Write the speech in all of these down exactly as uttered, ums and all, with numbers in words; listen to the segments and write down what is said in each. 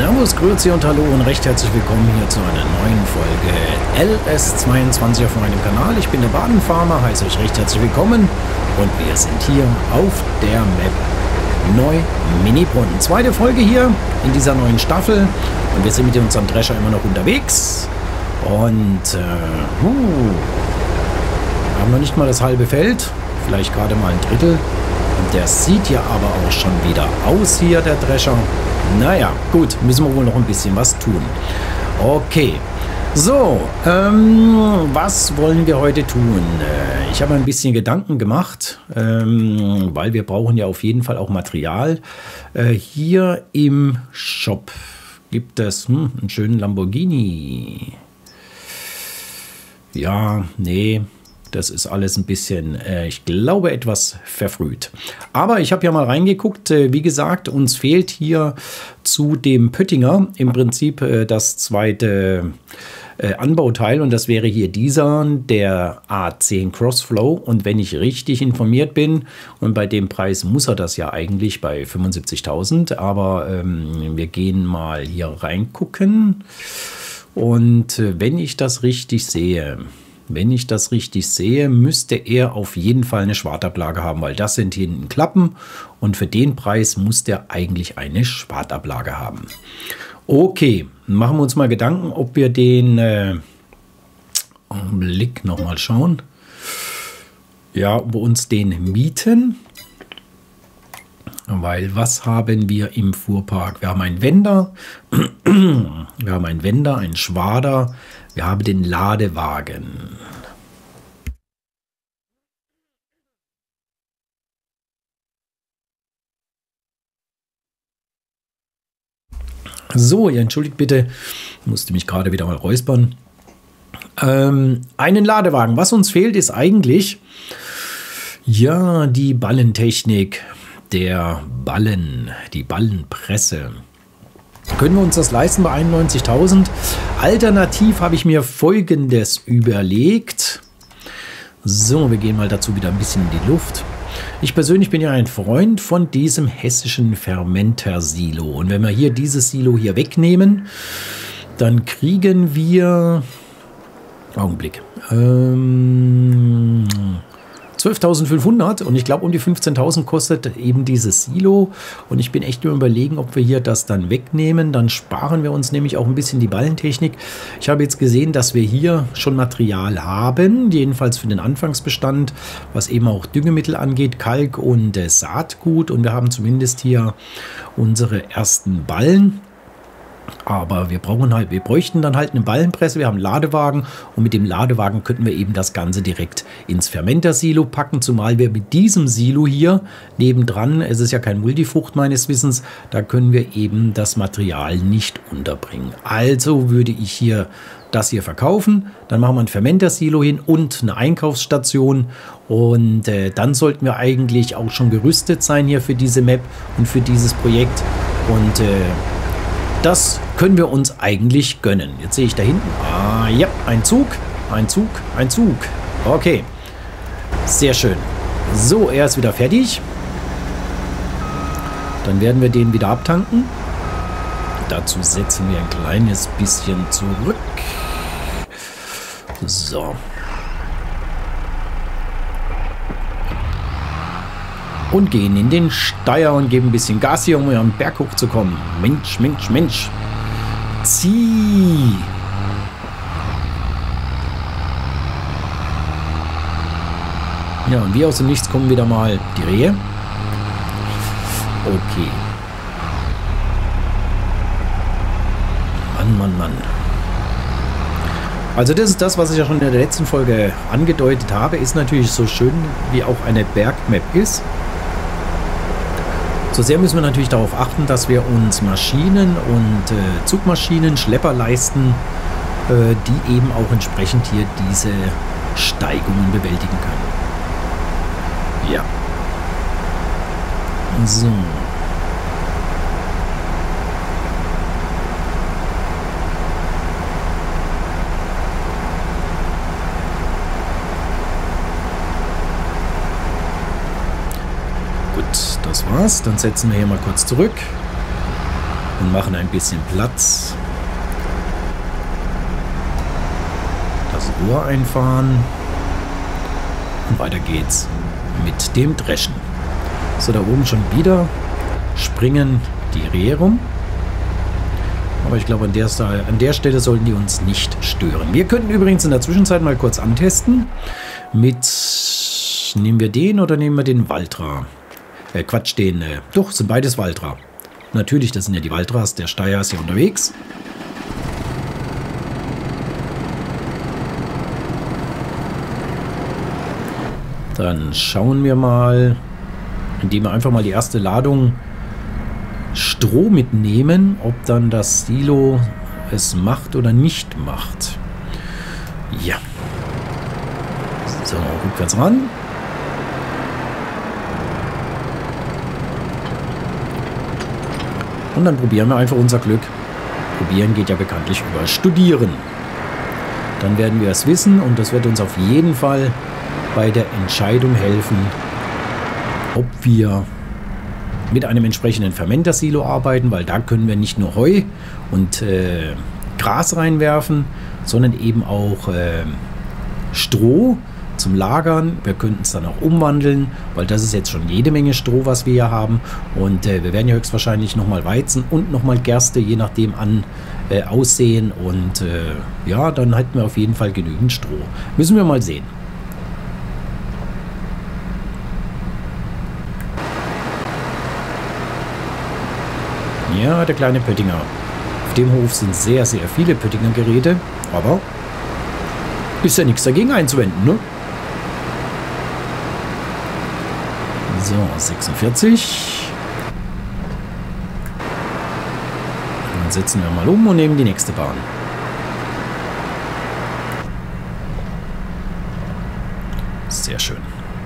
Servus, Grüezi und Hallo und recht herzlich willkommen hier zu einer neuen Folge L S zweiundzwanzig auf meinem Kanal. Ich bin der Badenfarmer, heiße euch recht herzlich willkommen und wir sind hier auf der Map Neu-Minibrunnen. Zweite Folge hier in dieser neuen Staffel und wir sind mit unserem Drescher immer noch unterwegs und äh, uh, wir haben noch nicht mal das halbe Feld, vielleicht gerade mal ein Drittel. Und der sieht ja aber auch schon wieder aus hier, der Drescher. Naja, gut, müssen wir wohl noch ein bisschen was tun. Okay, so, ähm, was wollen wir heute tun? Äh, ich habe ein bisschen Gedanken gemacht, ähm, weil wir brauchen ja auf jeden Fall auch Material. Äh, hier im Shop gibt es hm, einen schönen Lamborghini. Ja, nee. Das ist alles ein bisschen, äh, ich glaube, etwas verfrüht. Aber ich habe ja mal reingeguckt. Äh, wie gesagt, uns fehlt hier zu dem Pöttinger im Prinzip äh, das zweite äh, Anbauteil. Und das wäre hier dieser, der A zehn Crossflow. Und wenn ich richtig informiert bin, und bei dem Preis muss er das ja eigentlich bei fünfundsiebzigtausend. Aber ähm, wir gehen mal hier reingucken. Und äh, wenn ich das richtig sehe... Wenn ich das richtig sehe, müsste er auf jeden Fall eine Schwartablage haben, weil das sind hinten Klappen und für den Preis muss der eigentlich eine Schwartablage haben. Okay, machen wir uns mal Gedanken, ob wir den äh, Blick nochmal schauen. Ja, ob wir uns den mieten. Weil was haben wir im Fuhrpark? Wir haben einen Wender, wir haben einen Wender, einen Schwader, wir haben den Ladewagen. So, ihr entschuldigt bitte, ich musste mich gerade wieder mal räuspern. Ähm, einen Ladewagen. Was uns fehlt, ist eigentlich ja die Ballentechnik. Der Ballen, die Ballenpresse. Können wir uns das leisten bei einundneunzigtausend? Alternativ habe ich mir Folgendes überlegt. So, wir gehen mal dazu wieder ein bisschen in die Luft. Ich persönlich bin ja ein Freund von diesem hessischen Fermenter-Silo. Und wenn wir hier dieses Silo hier wegnehmen, dann kriegen wir... Augenblick. Ähm... zwölftausendfünfhundert und ich glaube um die fünfzehntausend kostet eben dieses Silo und ich bin echt nur überlegen, ob wir hier das dann wegnehmen, dann sparen wir uns nämlich auch ein bisschen die Ballentechnik. Ich habe jetzt gesehen, dass wir hier schon Material haben, jedenfalls für den Anfangsbestand, was eben auch Düngemittel angeht, Kalk und äh, Saatgut und wir haben zumindest hier unsere ersten Ballen. Aber wir brauchen halt, wir bräuchten dann halt eine Ballenpresse, wir haben einen Ladewagen und mit dem Ladewagen könnten wir eben das Ganze direkt ins Fermenter-Silo packen, zumal wir mit diesem Silo hier nebendran, es ist ja kein Multifrucht meines Wissens, da können wir eben das Material nicht unterbringen. Also würde ich hier das hier verkaufen, dann machen wir ein Fermenter-Silo hin und eine Einkaufsstation und äh, dann sollten wir eigentlich auch schon gerüstet sein hier für diese Map und für dieses Projekt und äh, das können wir uns eigentlich gönnen. Jetzt sehe ich da hinten. Ah, ja, ein Zug, ein Zug, ein Zug. Okay, sehr schön. So, er ist wieder fertig. Dann werden wir den wieder abtanken. Dazu setzen wir ein kleines bisschen zurück. So. Und gehen in den Steier und geben ein bisschen Gas hier, um am Berg hochzukommen. Mensch, Mensch, Mensch. Zieh. Ja, und wie aus dem Nichts kommen wieder mal die Rehe. Okay. Mann, Mann, Mann. Also das ist das, was ich ja schon in der letzten Folge angedeutet habe. Ist natürlich so schön, wie auch eine Bergmap ist. So sehr müssen wir natürlich darauf achten, dass wir uns Maschinen und äh, Zugmaschinen, Schlepper leisten, äh, die eben auch entsprechend hier diese Steigungen bewältigen können. Ja. So. Das war's. Dann setzen wir hier mal kurz zurück. und machen ein bisschen Platz. Das Rohr einfahren. Und weiter geht's mit dem Dreschen. So, da oben schon wieder springen die Rehe rum. Aber ich glaube, an der, an der Stelle sollten die uns nicht stören. Wir könnten übrigens in der Zwischenzeit mal kurz antesten. Mit, nehmen wir den oder nehmen wir den Valtra? Äh, Quatsch, den, äh, doch, sind beides Valtra. Natürlich, das sind ja die Valtras, der Steyr ist hier unterwegs. Dann schauen wir mal, indem wir einfach mal die erste Ladung Stroh mitnehmen, ob dann das Silo es macht oder nicht macht. Ja. So, rückwärts ran. Und dann probieren wir einfach unser Glück. Probieren geht ja bekanntlich über Studieren. Dann werden wir es wissen und das wird uns auf jeden Fall bei der Entscheidung helfen, ob wir mit einem entsprechenden Fermentersilo arbeiten, weil da können wir nicht nur Heu und äh, Gras reinwerfen, sondern eben auch äh, Stroh zum Lagern. Wir könnten es dann auch umwandeln, weil das ist jetzt schon jede Menge Stroh, was wir hier haben. Und äh, wir werden ja höchstwahrscheinlich nochmal Weizen und nochmal Gerste, je nachdem an äh, aussehen. Und äh, ja, dann hätten wir auf jeden Fall genügend Stroh. Müssen wir mal sehen. Ja, der kleine Pöttinger. Auf dem Hof sind sehr, sehr viele Pöttinger-Geräte, aber ist ja nichts dagegen einzuwenden, ne? So, sechsundvierzig. Dann setzen wir mal um und nehmen die nächste Bahn. Sehr schön.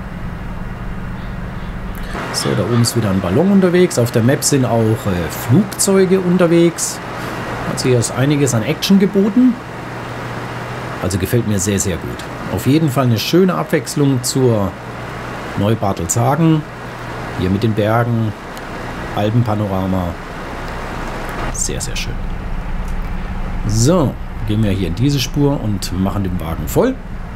So, da oben ist wieder ein Ballon unterwegs. Auf der Map sind auch äh, Flugzeuge unterwegs. Also hier ist einiges an Action geboten. Also gefällt mir sehr, sehr gut. Auf jeden Fall eine schöne Abwechslung zur Neubartelshagen. Hier mit den Bergen, Alpenpanorama. Sehr, sehr schön. So, gehen wir hier in diese Spur und machen den Wagen voll.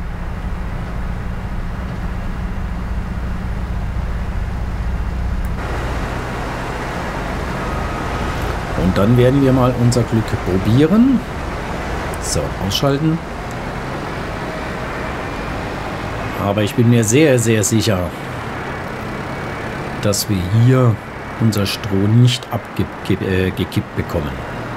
Und dann werden wir mal unser Glück probieren. So, ausschalten. Aber ich bin mir sehr, sehr sicher, dass wir hier unser Stroh nicht abgekippt bekommen.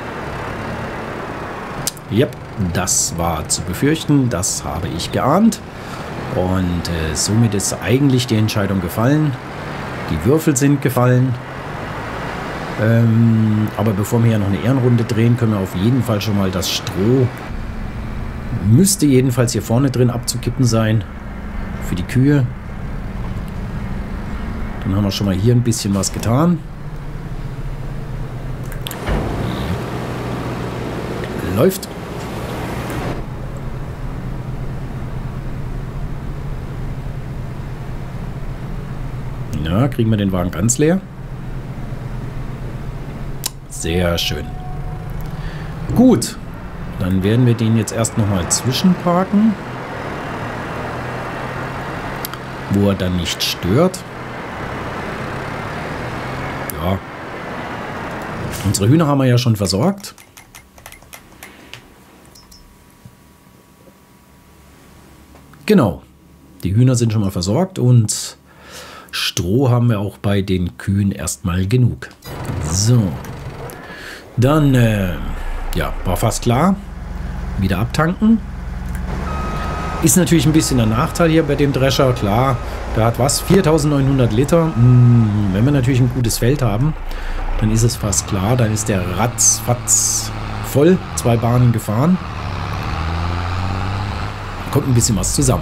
Ja, das war zu befürchten. Das habe ich geahnt. Und äh, somit ist eigentlich die Entscheidung gefallen. Die Würfel sind gefallen. Ähm, aber bevor wir hier noch eine Ehrenrunde drehen, können wir auf jeden Fall schon mal das Stroh, müsste jedenfalls hier vorne drin abzukippen sein, für die Kühe. Dann haben wir schon mal hier ein bisschen was getan. Läuft. Ja, kriegen wir den Wagen ganz leer. Sehr schön. Gut, dann werden wir den jetzt erst nochmal zwischenparken, wo er dann nicht stört. Ja. Unsere Hühner haben wir ja schon versorgt. Genau. Die Hühner sind schon mal versorgt und Stroh haben wir auch bei den Kühen erstmal genug. So. Dann, äh, ja, war fast klar. Wieder abtanken. Ist natürlich ein bisschen ein Nachteil hier bei dem Drescher, klar. Der hat was? viertausendneunhundert Liter. Hm, wenn wir natürlich ein gutes Feld haben, dann ist es fast klar. Dann ist der ratzfatz voll. Zwei Bahnen gefahren. Kommt ein bisschen was zusammen.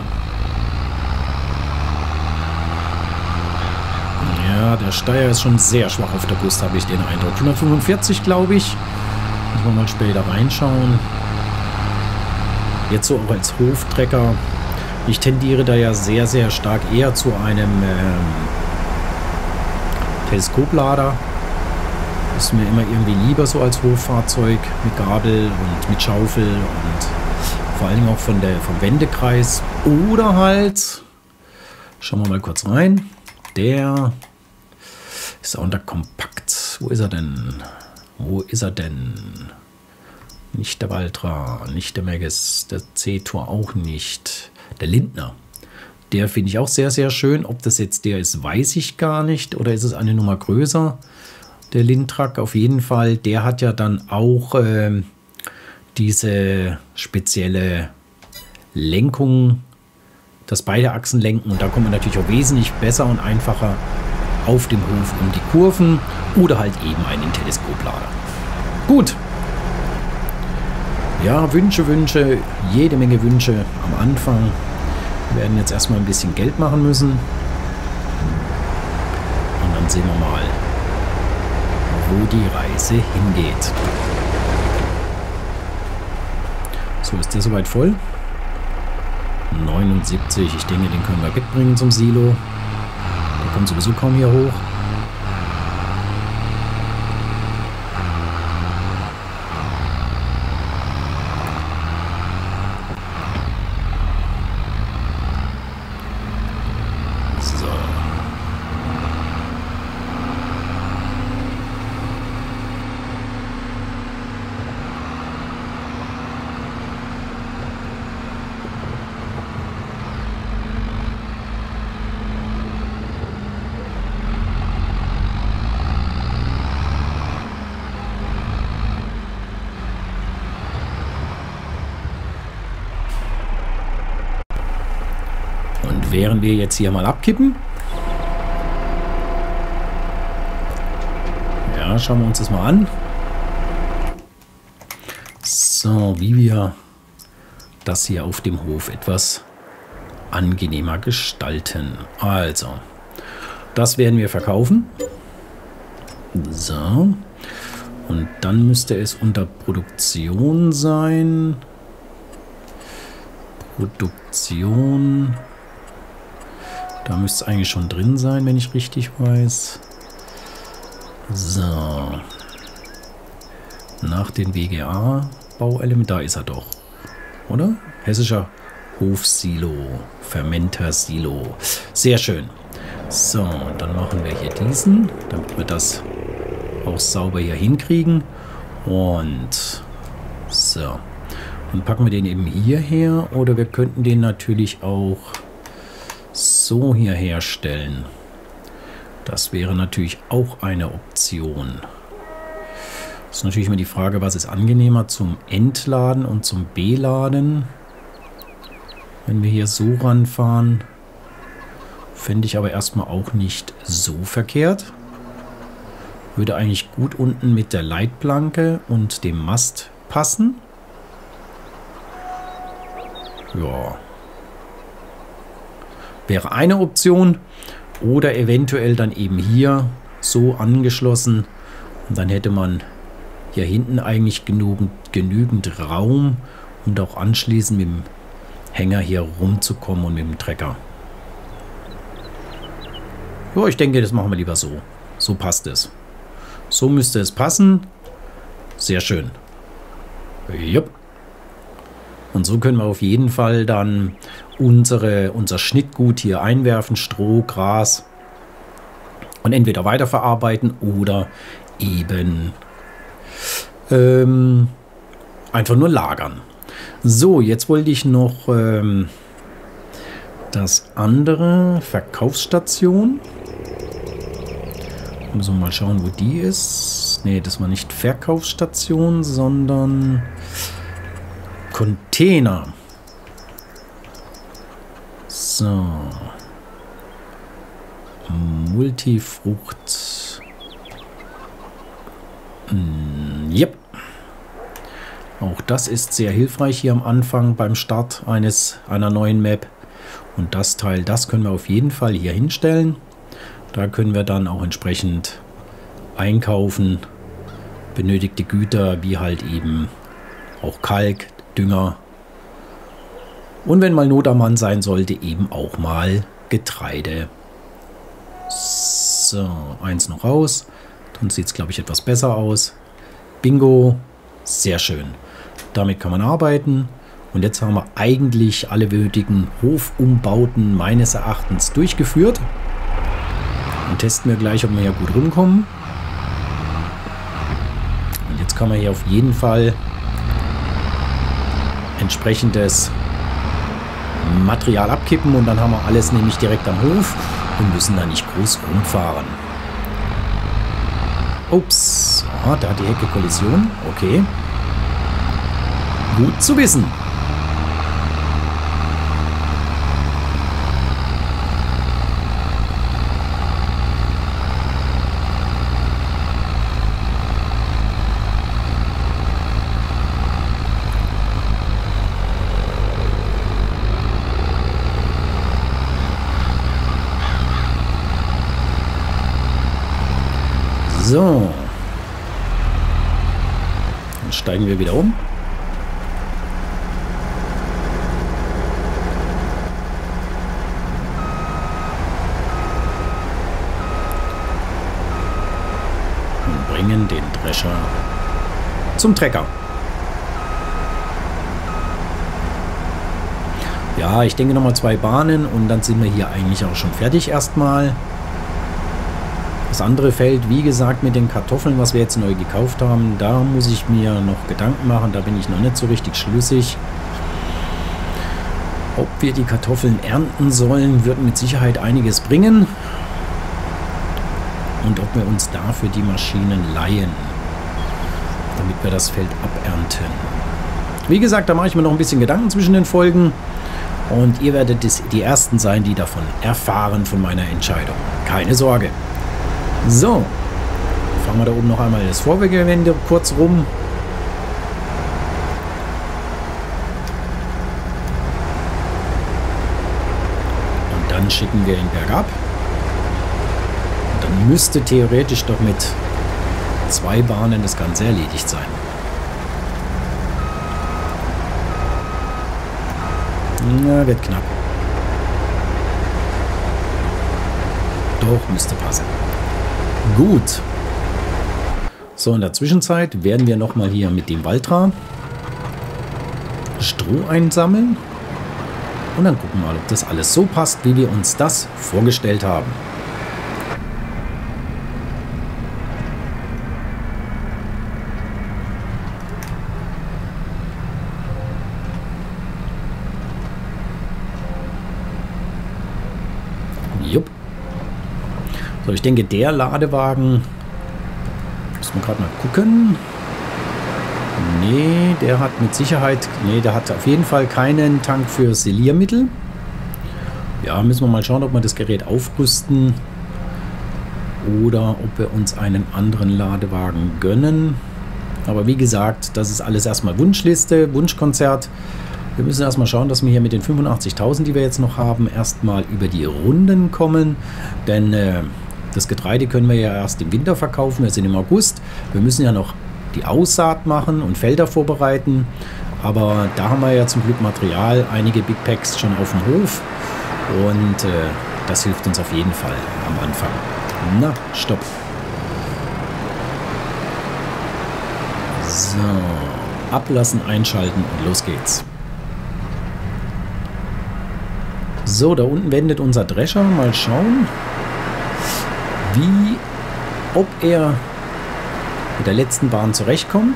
Ja, der Steyr ist schon sehr schwach auf der Brust, habe ich den Eindruck. hundertfünfundvierzig, glaube ich. Müssen wir mal später reinschauen. Jetzt so auch als Hoftrecker. Ich tendiere da ja sehr, sehr stark eher zu einem ähm, Teleskoplader. Ist mir immer irgendwie lieber so als Hoffahrzeug mit Gabel und mit Schaufel und vor allem auch von der, vom Wendekreis. Oder halt, schauen wir mal kurz rein, der ist auch unter Kompakt. Wo ist er denn? Wo ist er denn? Nicht der Valtra, nicht der Magus, der C-Tor auch nicht. Der Lindner. Der finde ich auch sehr, sehr schön. Ob das jetzt der ist, weiß ich gar nicht. Oder ist es eine Nummer größer? Der Lindtrak auf jeden Fall. Der hat ja dann auch äh, diese spezielle Lenkung, dass beide Achsen lenken. Und da kommt man natürlich auch wesentlich besser und einfacher auf dem Hof um die Kurven. Oder halt eben einen Teleskoplader. Gut. Ja, Wünsche, Wünsche, jede Menge Wünsche am Anfang. Wir werden jetzt erstmal ein bisschen Geld machen müssen. Und dann sehen wir mal, wo die Reise hingeht. So, ist der soweit voll? neunundsiebzig. Ich denke, den können wir wegbringen zum Silo. Der kommt sowieso kaum hier hoch. Während wir jetzt hier mal abkippen. Ja, schauen wir uns das mal an. So, wie wir das hier auf dem Hof etwas angenehmer gestalten. Also, das werden wir verkaufen. So. Und dann müsste es unter Produktion sein. Produktion. Da müsste es eigentlich schon drin sein, wenn ich richtig weiß. So. Nach den W G A-Bauelementen, da ist er doch. Oder? Hessischer Hofsilo. Fermenter-Silo. Sehr schön. So, dann machen wir hier diesen, damit wir das auch sauber hier hinkriegen. Und so. Dann packen wir den eben hierher. Oder wir könnten den natürlich auch so hier herstellen. Das wäre natürlich auch eine Option. Das ist natürlich immer die Frage, was ist angenehmer zum Entladen und zum Beladen. Wenn wir hier so ranfahren, fände ich aber erstmal auch nicht so verkehrt. Würde eigentlich gut unten mit der Leitplanke und dem Mast passen. Ja. Wäre eine Option. Oder eventuell dann eben hier so angeschlossen. Und dann hätte man hier hinten eigentlich genügend, genügend Raum, um auch anschließend mit dem Hänger hier rumzukommen und mit dem Trecker. Ja, ich denke, das machen wir lieber so. So passt es. So müsste es passen. Sehr schön. Jupp. Und so können wir auf jeden Fall dann unsere, unser Schnittgut hier einwerfen, Stroh, Gras, und entweder weiterverarbeiten oder eben ähm, einfach nur lagern. So, jetzt wollte ich noch ähm, das andere, Verkaufsstation. Müssen wir mal schauen, wo die ist. Ne, das war nicht Verkaufsstation, sondern Container. So. Multifrucht. Hm, yep. Auch das ist sehr hilfreich hier am Anfang beim Start eines einer neuen Map. Und das Teil, das können wir auf jeden Fall hier hinstellen. Da können wir dann auch entsprechend einkaufen. Benötigte Güter wie halt eben auch Kalk, Dünger. Und wenn mal Not am Mann sein sollte, eben auch mal Getreide. So, eins noch raus. Und sieht es, glaube ich, etwas besser aus. Bingo. Sehr schön. Damit kann man arbeiten. Und jetzt haben wir eigentlich alle nötigen Hofumbauten meines Erachtens durchgeführt. Und testen wir gleich, ob wir hier gut rumkommen. Und jetzt kann man hier auf jeden Fall entsprechendes Material abkippen. Und dann haben wir alles nämlich direkt am Hof und müssen da nicht groß rumfahren. Ups, ah, da hat die Hecke Kollision. Okay. Gut zu wissen. So. Dann steigen wir wieder um. Und bringen den Drescher zum Trecker. Ja, ich denke nochmal zwei Bahnen und dann sind wir hier eigentlich auch schon fertig erstmal. Das andere Feld, wie gesagt, mit den Kartoffeln, was wir jetzt neu gekauft haben, da muss ich mir noch Gedanken machen. Da bin ich noch nicht so richtig schlüssig. Ob wir die Kartoffeln ernten sollen, wird mit Sicherheit einiges bringen. Und ob wir uns dafür die Maschinen leihen, damit wir das Feld abernten. Wie gesagt, da mache ich mir noch ein bisschen Gedanken zwischen den Folgen. Und ihr werdet die Ersten sein, die davon erfahren, von meiner Entscheidung. Keine Sorge. So, fahren wir da oben noch einmal das Vorwärtsgewende kurz rum. Und dann schicken wir ihn bergab. Und dann müsste theoretisch doch mit zwei Bahnen das Ganze erledigt sein. Na, wird knapp. Doch, müsste passen. Gut. So, in der Zwischenzeit werden wir nochmal hier mit dem Valtra Stroh einsammeln. Und dann gucken wir mal, ob das alles so passt, wie wir uns das vorgestellt haben. Jupp. So, ich denke, der Ladewagen, muss man gerade mal gucken. Nee, der hat mit Sicherheit, nee, der hat auf jeden Fall keinen Tank für Siliermittel. Ja, müssen wir mal schauen, ob wir das Gerät aufrüsten oder ob wir uns einen anderen Ladewagen gönnen. Aber wie gesagt, das ist alles erstmal Wunschliste, Wunschkonzert. Wir müssen erstmal schauen, dass wir hier mit den fünfundachtzigtausend, die wir jetzt noch haben, erstmal über die Runden kommen. Denn äh, das Getreide können wir ja erst im Winter verkaufen, wir sind im August. Wir müssen ja noch die Aussaat machen und Felder vorbereiten. Aber da haben wir ja zum Glück Material, einige Big Packs schon auf dem Hof. Und äh, das hilft uns auf jeden Fall am Anfang. Na, stopp. So, ablassen, einschalten und los geht's. So, da unten wendet unser Drescher. Mal schauen, wie, ob er mit der letzten Bahn zurechtkommt.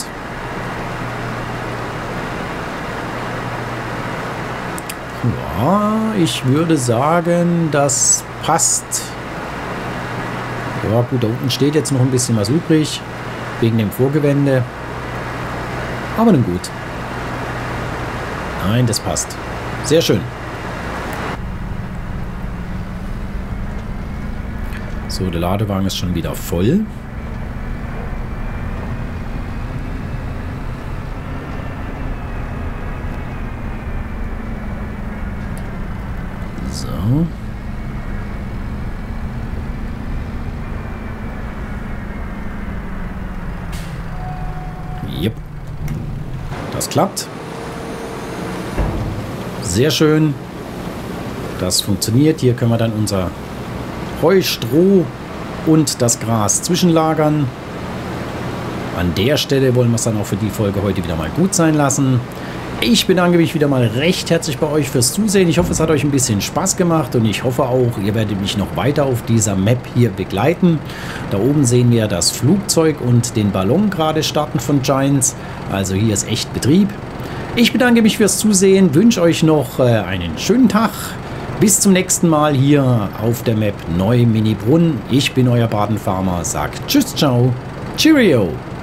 Ja, ich würde sagen, das passt. Ja gut, da unten steht jetzt noch ein bisschen was übrig, wegen dem Vorgewende. Aber nun gut. Nein, das passt. Sehr schön. So, der Ladewagen ist schon wieder voll. So. Yep. Das klappt. Sehr schön. Das funktioniert. Hier können wir dann unser Heu, Stroh und das Gras zwischenlagern. An der Stelle wollen wir es dann auch für die Folge heute wieder mal gut sein lassen. Ich bedanke mich wieder mal recht herzlich bei euch fürs Zusehen. Ich hoffe, es hat euch ein bisschen Spaß gemacht und ich hoffe auch, ihr werdet mich noch weiter auf dieser Map hier begleiten. Da oben sehen wir das Flugzeug und den Ballon gerade starten von Giants. Also hier ist echt Betrieb. Ich bedanke mich fürs Zusehen, wünsche euch noch einen schönen Tag. Bis zum nächsten Mal hier auf der Map Neu-Mini-Brunn. Ich bin euer Baden-Farmer, sagt Tschüss, ciao, Cheerio.